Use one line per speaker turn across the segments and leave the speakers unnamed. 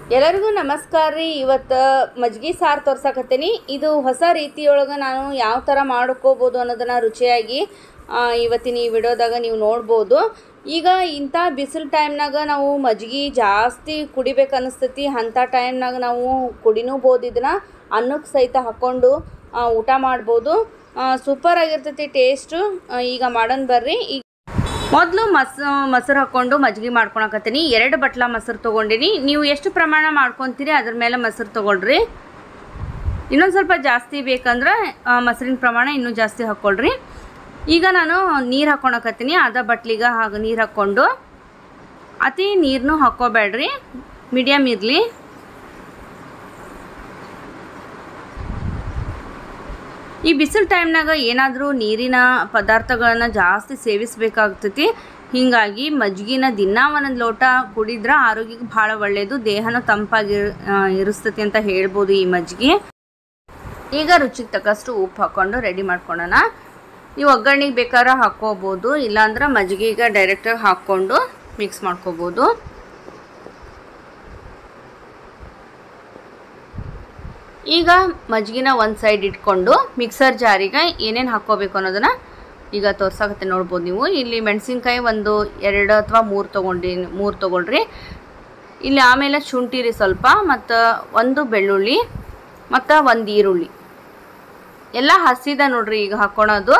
ಎಲ್ಲರಿಗೂ ನಮಸ್ಕಾರ ರೀ. ಇವತ್ತು ಮಜ್ಜಿಗೆ ಸಾರು ತೋರ್ಸಕತ್ತೀನಿ. ಇದು ಹೊಸ ರೀತಿಯೊಳಗೆ ನಾನು ಯಾವ ಥರ ಮಾಡ್ಕೋಬೋದು ಅನ್ನೋದನ್ನು ರುಚಿಯಾಗಿ ಇವತ್ತಿನ ಈ ವಿಡಿಯೋದಾಗ ನೀವು ನೋಡ್ಬೋದು. ಈಗ ಇಂಥ ಬಿಸಿಲು ಟೈಮ್ನಾಗ ನಾವು ಮಜ್ಜಿಗೆ ಜಾಸ್ತಿ ಕುಡಿಬೇಕು ಅನ್ನಿಸ್ತೈತಿ. ಅಂಥ ಟೈಮ್ನಾಗ ನಾವು ಕುಡಿನೂಬೋದು. ಇದನ್ನು ಅನ್ನಕ್ಕೆ ಸಹಿತ ಹಾಕ್ಕೊಂಡು ಊಟ ಮಾಡ್ಬೋದು. ಸೂಪರ್ ಆಗಿರ್ತೈತಿ ಟೇಸ್ಟು. ಈಗ ಮಾಡೋಣ ಬರ್ರಿ. ಈಗ ಮೊದಲು ಮೊಸರು ಹಾಕ್ಕೊಂಡು ಮಜ್ಜಿಗೆ ಮಾಡ್ಕೊಳಕತ್ತೀನಿ. 2 ಬಟ್ಲ ಮೊಸರು ತೊಗೊಂಡಿನಿ. ನೀವು ಎಷ್ಟು ಪ್ರಮಾಣ ಮಾಡ್ಕೊತೀರಿ ಅದ್ರ ಮೇಲೆ ಮೊಸರು ತೊಗೊಳ್ರಿ. ಇನ್ನೊಂದು ಸ್ವಲ್ಪ ಜಾಸ್ತಿ ಬೇಕಂದ್ರೆ ಮೊಸರಿನ ಪ್ರಮಾಣ ಇನ್ನೂ ಜಾಸ್ತಿ ಹಾಕ್ಕೊಳ್ರಿ. ಈಗ ನಾನು ನೀರು ಹಾಕ್ಕೊಳಕತ್ತೀನಿ. ಅರ್ಧ ಬಟ್ಲಿಗೆ ಹಾಗೆ ನೀರು ಹಾಕ್ಕೊಂಡು, ಅತಿ ನೀರನ್ನೂ ಹಾಕ್ಕೋಬೇಡ್ರಿ, ಮೀಡಿಯಮ್ ಇರಲಿ. ಈ ಬಿಸಿಲು ಟೈಮ್ನಾಗ ಏನಾದರೂ ನೀರಿನ ಪದಾರ್ಥಗಳನ್ನ ಜಾಸ್ತಿ ಸೇವಿಸಬೇಕಾಗ್ತೈತಿ. ಹೀಗಾಗಿ ಮಜ್ಜಿಗೆನ ದಿನ ಒಂದೊಂದು ಲೋಟ ಕುಡಿದ್ರೆ ಆರೋಗ್ಯಕ್ಕೆ ಭಾಳ ಒಳ್ಳೆಯದು, ದೇಹನೂ ತಂಪಾಗಿ ಇರಿಸ್ತೈತಿ ಅಂತ ಹೇಳ್ಬೋದು ಈ ಮಜ್ಜಿಗೆ. ಈಗ ರುಚಿಗೆ ತಕ್ಕಷ್ಟು ಉಪ್ಪು ಹಾಕ್ಕೊಂಡು ರೆಡಿ ಮಾಡ್ಕೊಳ್ಳೋಣ. ನೀವು ಒಗ್ಗರಣೆಗೆ ಬೇಕಾದ್ರೆ ಹಾಕ್ಕೋಬೋದು, ಇಲ್ಲಾಂದ್ರೆ ಮಜ್ಜಿಗೆಗೆ ಡೈರೆಕ್ಟಾಗಿ ಹಾಕ್ಕೊಂಡು ಮಿಕ್ಸ್ ಮಾಡ್ಕೋಬೋದು. ಈಗ ಮಜ್ಜಿಗೆನ ಒಂದು ಸೈಡ್ ಇಟ್ಕೊಂಡು ಮಿಕ್ಸರ್ ಜಾರಿಗೆ ಏನೇನು ಹಾಕ್ಕೋಬೇಕು ಅನ್ನೋದನ್ನು ಈಗ ತೋರ್ಸಕತ್ತೆ ನೋಡ್ಬೋದು ನೀವು. ಇಲ್ಲಿ ಮೆಣಸಿನ್ಕಾಯಿ ಒಂದು 2 ಅಥವಾ 3 ತೊಗೊಳ್ರಿ. ಇಲ್ಲಿ ಆಮೇಲೆ ಶುಂಠಿ ರೀ ಸ್ವಲ್ಪ, ಮತ್ತು 1 ಬೆಳ್ಳುಳ್ಳಿ ಮತ್ತು 1 ಈರುಳ್ಳಿ ಎಲ್ಲ ಹಸಿದ ನೋಡ್ರಿ ಈಗ ಹಾಕ್ಕೊಳೋದು.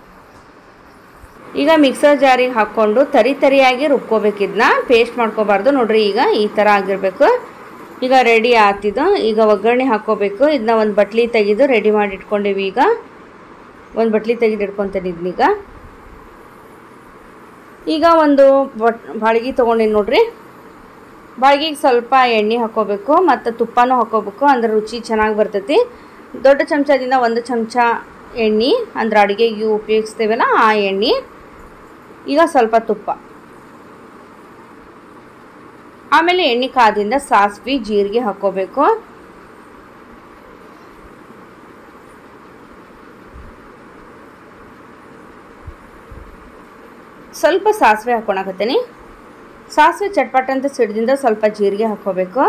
ಈಗ ಮಿಕ್ಸರ್ ಜಾರಿಗೆ ಹಾಕ್ಕೊಂಡು ತರಿಯಾಗಿ ರುಬ್ಕೋಬೇಕು. ಇದನ್ನ ಪೇಸ್ಟ್ ಮಾಡ್ಕೋಬಾರ್ದು ನೋಡ್ರಿ. ಈಗ ಈ ಥರ ಆಗಿರಬೇಕು. ಈಗ ರೆಡಿ ಆಗ್ತಿದ್ದು. ಈಗ ಒಗ್ಗರಣೆ ಹಾಕ್ಕೋಬೇಕು. ಇದನ್ನ ಒಂದು ಬಟ್ಲಿ ತೆಗೆದು ರೆಡಿ ಮಾಡಿ ಇಟ್ಕೊಂಡೇವಿ. ಈಗ ಒಂದು ಬಟ್ಲಿ ತೆಗೆದು ಇಟ್ಕೊತೀನಿ ಇದನ್ನೀಗ. ಈಗ ಒಂದು ಬಾಳ್ಗಿ ತೊಗೊಂಡಿನಿ ನೋಡ್ರಿ. ಬಾಳ್ಗಿಗೆ ಸ್ವಲ್ಪ ಎಣ್ಣೆ ಹಾಕ್ಕೋಬೇಕು ಮತ್ತು ತುಪ್ಪನೂ ಹಾಕ್ಕೋಬೇಕು, ಅಂದ್ರೆ ರುಚಿ ಚೆನ್ನಾಗಿ ಬರ್ತೈತಿ. ದೊಡ್ಡ ಚಮಚದಿಂದ 1 ಚಮಚ ಎಣ್ಣೆ, ಅಂದ್ರೆ ಅಡುಗೆಗೆ ಉಪಯೋಗಿಸ್ತೇವಲ್ಲ ಆ ಎಣ್ಣೆ. ಈಗ ಸ್ವಲ್ಪ ತುಪ್ಪ, ಆಮೇಲೆ ಎಣ್ಣೆ ಕಾದಿಂದ ಸಾಸಿವೆ ಜೀರಿಗೆ ಹಾಕ್ಕೋಬೇಕು. ಸ್ವಲ್ಪ ಸಾಸಿವೆ ಹಾಕ್ಕೊಳಕತ್ತೀನಿ. ಸಾಸಿವೆ ಚಟ್ಪಟ ಅಂತ ಸಿಡ್ದಿಂದ ಸ್ವಲ್ಪ ಜೀರಿಗೆ ಹಾಕ್ಕೋಬೇಕು.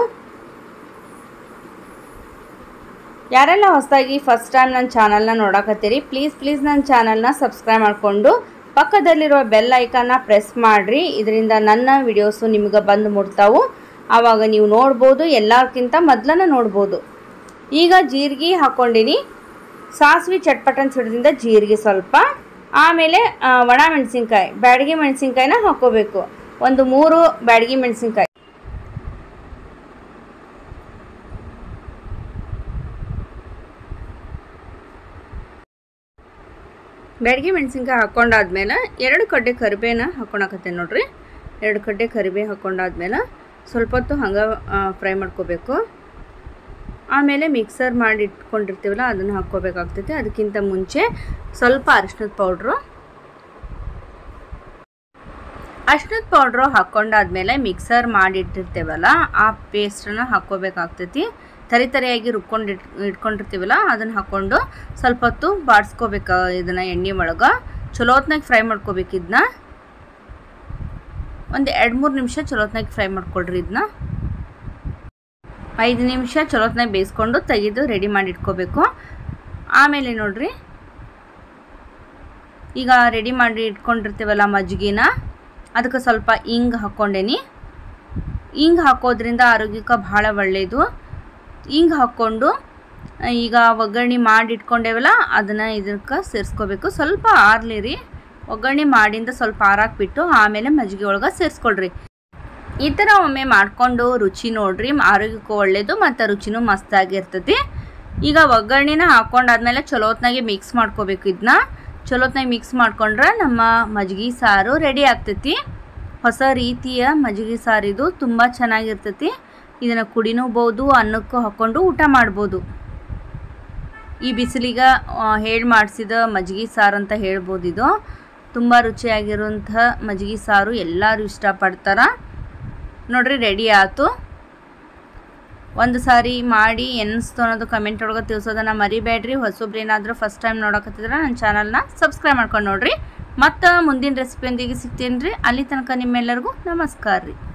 ಯಾರೆಲ್ಲ ಹೊಸದಾಗಿ ಫಸ್ಟ್ ಟೈಮ್ ನನ್ನ ಚಾನಲ್ನ ನೋಡಕತ್ತೀರಿ, ಪ್ಲೀಸ್ ನನ್ನ ಚಾನಲ್ನ ಸಬ್ಸ್ಕ್ರೈಬ್ ಮಾಡಿಕೊಂಡು ಪಕ್ಕದಲ್ಲಿರುವ ಬೆಲ್ ಐಕಾನ್ನ ಪ್ರೆಸ್ ಮಾಡಿರಿ. ಇದರಿಂದ ನನ್ನ ವಿಡಿಯೋಸು ನಿಮ್ಗೆ ಬಂದು ಮುಟ್ತಾವು. ಆವಾಗ ನೀವು ನೋಡ್ಬೋದು, ಎಲ್ಲಕ್ಕಿಂತ ಮೊದಲನ್ನ ನೋಡ್ಬೋದು. ಈಗ ಜೀರಿಗೆ ಹಾಕ್ಕೊಂಡಿನಿ. ಸಾಸಿವೆ ಚಟ್ಪಟನ್ ಸಿಡದಿಂದ ಜೀರಿಗೆ ಸ್ವಲ್ಪ, ಆಮೇಲೆ ಒಣ ಮೆಣಸಿನ್ಕಾಯಿ, ಬ್ಯಾಡಗಿ ಮೆಣಸಿನ್ಕಾಯಿನ ಹಾಕ್ಕೋಬೇಕು. ಒಂದು 3 ಬ್ಯಾಡಗಿ ಮೆಣಸಿನ್ಕಾಯಿ. ಬ್ಯಾಡಗಿ ಮೆಣಸಿನ್ಕಾಯಿ ಹಾಕ್ಕೊಂಡಾದ್ಮೇಲೆ 2 ಕಡ್ಡೆ ಕರಿಬೇನ ಹಾಕ್ಕೊಳಕತ್ತೇನೆ ನೋಡ್ರಿ. 2 ಕಡ್ಡೆ ಕರಿಬೇವು ಹಾಕ್ಕೊಂಡಾದ್ಮೇಲೆ ಸ್ವಲ್ಪ ಹೊತ್ತು ಹಂಗೆ ಫ್ರೈ ಮಾಡ್ಕೋಬೇಕು. ಆಮೇಲೆ ಮಿಕ್ಸರ್ ಮಾಡಿ ಇಟ್ಕೊಂಡಿರ್ತೀವಲ್ಲ ಅದನ್ನು ಹಾಕ್ಕೋಬೇಕಾಗ್ತೈತೆ. ಅದಕ್ಕಿಂತ ಮುಂಚೆ ಸ್ವಲ್ಪ ಅರಿಶಿನದ ಪೌಡ್ರು ಹಾಕ್ಕೊಂಡಾದ್ಮೇಲೆ ಮಿಕ್ಸರ್ ಮಾಡಿಟ್ಟಿರ್ತೇವಲ್ಲ ಆ ಪೇಸ್ಟನ್ನು ಹಾಕ್ಕೋಬೇಕಾಗ್ತೈತಿ. ತರಿಯಾಗಿ ಇಟ್ಕೊಂಡಿರ್ತೀವಲ್ಲ ಅದನ್ನು ಹಾಕ್ಕೊಂಡು ಸ್ವಲ್ಪ ಹೊತ್ತು ಬಾಡಿಸ್ಕೋಬೇಕು. ಇದನ್ನು ಎಣ್ಣೆ ಒಳಗೆ ಚಲೋ ಹೊತ್ನಾಗ ಫ್ರೈ ಮಾಡ್ಕೋಬೇಕು. ಇದನ್ನ ಒಂದು 2-3 ನಿಮಿಷ ಚಲೋ ಹೊತ್ನಾಗ ಫ್ರೈ ಮಾಡ್ಕೊಳ್ರಿ. ಇದನ್ನ 5 ನಿಮಿಷ ಚಲೋ ಹೊತ್ನಾಗ ಬೇಯಿಸ್ಕೊಂಡು ತೆಗೆದು ರೆಡಿ ಮಾಡಿ ಇಟ್ಕೋಬೇಕು. ಆಮೇಲೆ ನೋಡ್ರಿ, ಈಗ ರೆಡಿ ಮಾಡಿ ಇಟ್ಕೊಂಡಿರ್ತೀವಲ್ಲ ಮಜ್ಜಿಗೆನ, ಅದಕ್ಕೆ ಸ್ವಲ್ಪ ಇಂಗು ಹಾಕ್ಕೊಂಡೇನಿ. ಇಂಗು ಹಾಕೋದ್ರಿಂದ ಆರೋಗ್ಯಕ್ಕೆ ಭಾಳ ಒಳ್ಳೆಯದು. ಹಿಂಗೆ ಹಾಕ್ಕೊಂಡು ಈಗ ಒಗ್ಗರಣೆ ಮಾಡಿ ಇಟ್ಕೊಂಡೇವಲ್ಲ ಅದನ್ನು ಇದಕ್ಕೆ ಸೇರಿಸ್ಕೋಬೇಕು. ಸ್ವಲ್ಪ ಆರ್ಲಿರಿ, ಒಗ್ಗರಣೆ ಮಾಡಿಂದ ಸ್ವಲ್ಪ ಆರಾಕ್ಬಿಟ್ಟು ಆಮೇಲೆ ಮಜ್ಜಿಗೆ ಒಳಗೆ ಸೇರಿಸ್ಕೊಳ್ರಿ. ಈ ಥರ ಒಮ್ಮೆ ಮಾಡಿಕೊಂಡು ರುಚಿ ನೋಡ್ರಿ, ಆರೋಗ್ಯಕ್ಕೂ ಒಳ್ಳೆಯದು ಮತ್ತು ರುಚಿನೂ ಮಸ್ತಾಗಿರ್ತೈತಿ. ಈಗ ಒಗ್ಗರಣೆನ ಹಾಕ್ಕೊಂಡಾದ್ಮೇಲೆ ಚಲೋ ಹೊತ್ನಾಗೆ ಮಿಕ್ಸ್ ಮಾಡ್ಕೋಬೇಕು. ಇದನ್ನ ಚಲೋ ಹೊತ್ನಾಗ ಮಿಕ್ಸ್ ಮಾಡ್ಕೊಂಡ್ರೆ ನಮ್ಮ ಮಜ್ಜಿಗೆ ಸಾರು ರೆಡಿ ಆಗ್ತೈತಿ. ಹೊಸ ರೀತಿಯ ಮಜ್ಜಿಗೆ ಸಾರು ಇದು, ತುಂಬ ಚೆನ್ನಾಗಿರ್ತೈತಿ. ಇದನ್ನು ಕುಡಿನೂಬೋದು, ಅನ್ನಕ್ಕೂ ಹಾಕ್ಕೊಂಡು ಊಟ ಮಾಡ್ಬೋದು. ಈ ಬಿಸಿಲಿಗೆ ಹೇಳಿ ಮಾಡಿಸಿದ ಮಜ್ಜಿಗೆ ಸಾರು ಅಂತ ಹೇಳ್ಬೋದು. ಇದು ತುಂಬ ರುಚಿಯಾಗಿರುವಂಥ ಮಜ್ಜಿಗೆ ಸಾರು, ಎಲ್ಲರೂ ಇಷ್ಟಪಡ್ತಾರೆ ನೋಡ್ರಿ. ರೆಡಿ ಆಯಿತು. ಒಂದು ಸಾರಿ ಮಾಡಿ ಎನ್ನಿಸ್ತು ಅನ್ನೋದು ಕಮೆಂಟ್ ಒಳಗೆ ತಿಳಿಸೋದನ್ನು ಮರಿಬೇಡ್ರಿ. ಹೊಸಬ್ರು ಏನಾದರೂ ಫಸ್ಟ್ ಟೈಮ್ ನೋಡಕತ್ತಿದ್ರೆ ನನ್ನ ಚಾನಲ್ನ ಸಬ್ಸ್ಕ್ರೈಬ್ ಮಾಡ್ಕೊಂಡು ನೋಡ್ರಿ. ಮತ್ತು ಮುಂದಿನ ರೆಸಿಪಿಯೊಂದಿಗೆ ಸಿಗ್ತೀನಿ ರೀ. ಅಲ್ಲಿ ತನಕ ನಿಮ್ಮೆಲ್ಲರಿಗೂ ನಮಸ್ಕಾರ ರೀ.